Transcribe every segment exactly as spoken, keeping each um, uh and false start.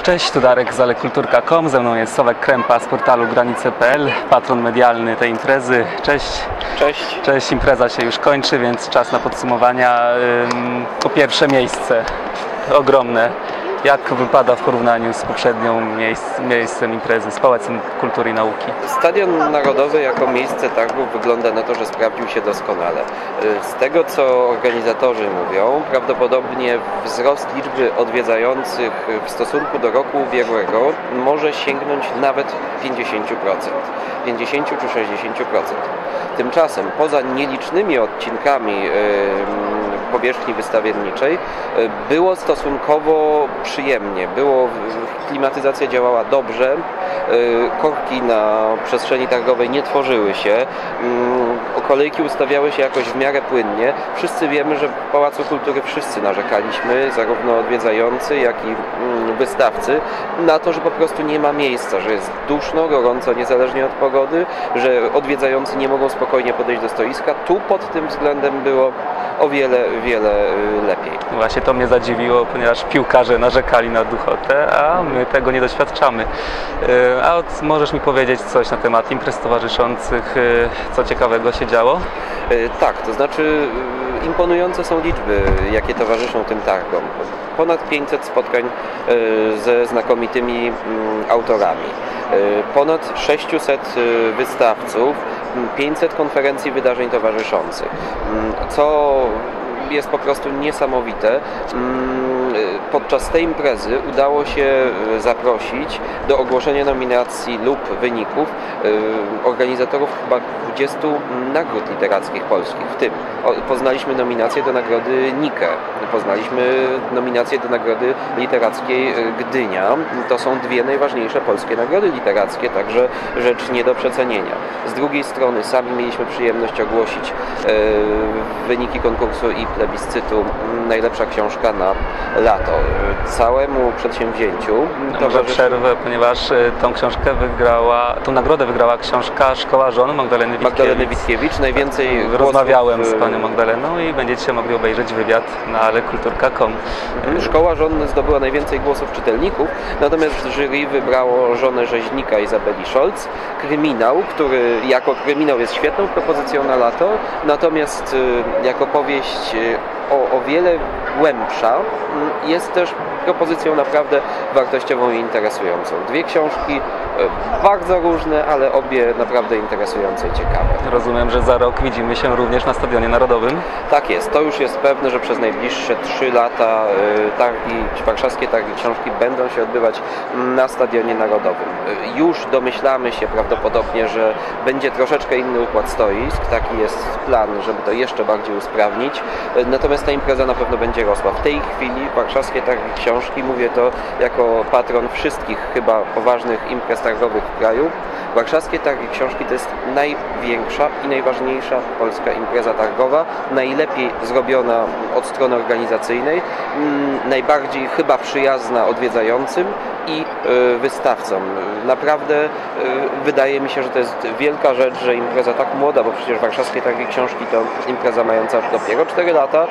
Cześć, tu Darek z alekulturka kropka com, ze mną jest Sławek Krępa z portalu granice kropka p l, patron medialny tej imprezy. Cześć. Cześć. Cześć, impreza się już kończy, więc czas na podsumowania. Po pierwsze miejsce, ogromne. Jak wypada w porównaniu z poprzednią miejsc, miejscem imprezy, z Pałacem Kultury i Nauki? Stadion Narodowy jako miejsce targów wygląda na to, że sprawdził się doskonale. Z tego, co organizatorzy mówią, prawdopodobnie wzrost liczby odwiedzających w stosunku do roku ubiegłego może sięgnąć nawet pięćdziesiąt procent. pięćdziesiąt czy sześćdziesiąt procent. Tymczasem poza nielicznymi odcinkami yy, powierzchni wystawienniczej było stosunkowo przyjemnie, było, klimatyzacja działała dobrze, korki na przestrzeni targowej nie tworzyły się, kolejki ustawiały się jakoś w miarę płynnie. Wszyscy wiemy, że w Pałacu Kultury wszyscy narzekaliśmy, zarówno odwiedzający, jak i wystawcy, na to, że po prostu nie ma miejsca, że jest duszno, gorąco, niezależnie od pogody, że odwiedzający nie mogą spokojnie podejść do stoiska. Tu pod tym względem było o wiele, wiele lepiej. Właśnie to mnie zadziwiło, ponieważ piłkarze narzekali na duchotę, a my tego nie doświadczamy. A od, możesz mi powiedzieć coś na temat imprez towarzyszących, co ciekawego się działo? Tak, to znaczy imponujące są liczby, jakie towarzyszą tym targom. Ponad pięćset spotkań ze znakomitymi autorami, ponad sześciuset wystawców, pięćset konferencji wydarzeń towarzyszących, co jest po prostu niesamowite. Podczas tej imprezy udało się zaprosić do ogłoszenia nominacji lub wyników organizatorów chyba dwudziestu nagród literackich polskich. W tym poznaliśmy nominację do nagrody Nike, poznaliśmy nominację do nagrody literackiej Gdynia. To są dwie najważniejsze polskie nagrody literackie, także rzecz nie do przecenienia. Z drugiej strony sami mieliśmy przyjemność ogłosić wyniki konkursu i plebiscytu Najlepsza książka na lato. Całemu przedsięwzięciu Może przerwę, ponieważ tą książkę wygrała, tą nagrodę wygrała książka Szkoła Żon Magdaleny Witkiewicz. Magdaleny Witkiewicz, najwięcej tak, rozmawiałem głosów z panią Magdaleną i będziecie mogli obejrzeć wywiad na alekulturka kropka com. Szkoła Żon zdobyła najwięcej głosów czytelników, natomiast jury wybrało Żonę rzeźnika Izabeli Scholz. Kryminał, który jako kryminał jest świetną propozycją na lato, natomiast jako powieść o, o wiele głębsza jest też propozycją naprawdę wartościową i interesującą. Dwie książki bardzo różne, ale obie naprawdę interesujące i ciekawe. Rozumiem, że za rok widzimy się również na Stadionie Narodowym? Tak jest. To już jest pewne, że przez najbliższe trzy lata targi, warszawskie targi książki będą się odbywać na Stadionie Narodowym. Już domyślamy się prawdopodobnie, że będzie troszeczkę inny układ stoisk. Taki jest plan, żeby to jeszcze bardziej usprawnić. Natomiast ta impreza na pewno będzie rosła. W tej chwili warszawskie targi książki, mówię to jako patron wszystkich chyba poważnych imprez targowych w kraju. Warszawskie targi książki to jest największa i najważniejsza polska impreza targowa, najlepiej zrobiona od strony organizacyjnej, najbardziej chyba przyjazna odwiedzającym i wystawcom. Naprawdę wydaje mi się, że to jest wielka rzecz, że impreza tak młoda, bo przecież warszawskie targi książki to impreza mająca dopiero cztery lata,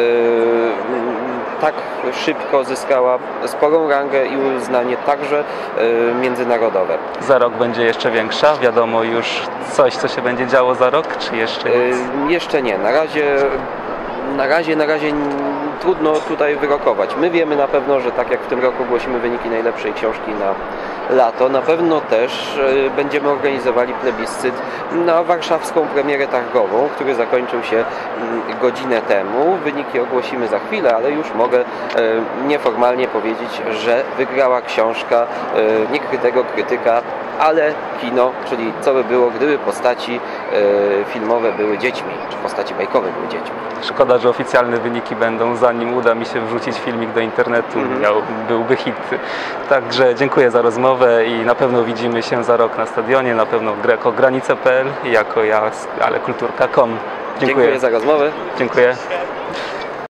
tak szybko zyskała sporą rangę i uznanie także międzynarodowe. Za rok będzie jeszcze większa? Wiadomo już coś, co się będzie działo za rok, czy jeszcze nic? Jeszcze nie. Na razie, na razie, na razie trudno tutaj wyrokować. My wiemy na pewno, że tak jak w tym roku ogłosimy wyniki najlepszej książki na lato, na pewno też będziemy organizowali plebiscyt na warszawską premierę targową, który zakończył się godzinę temu. Wyniki ogłosimy za chwilę, ale już mogę nieformalnie powiedzieć, że wygrała książka niekrytego krytyka, ale kino, czyli co by było, gdyby postaci filmowe były dziećmi, czy postaci bajkowe były dziećmi. Szkoda, że oficjalne wyniki będą, zanim uda mi się wrzucić filmik do internetu, mm-hmm. Miał, byłby hit. Także dziękuję za rozmowę i na pewno widzimy się za rok na stadionie, na pewno jako granice kropka p l i jako ja z alekulturka kropka com. Dziękuję. Dziękuję za rozmowę. Dziękuję.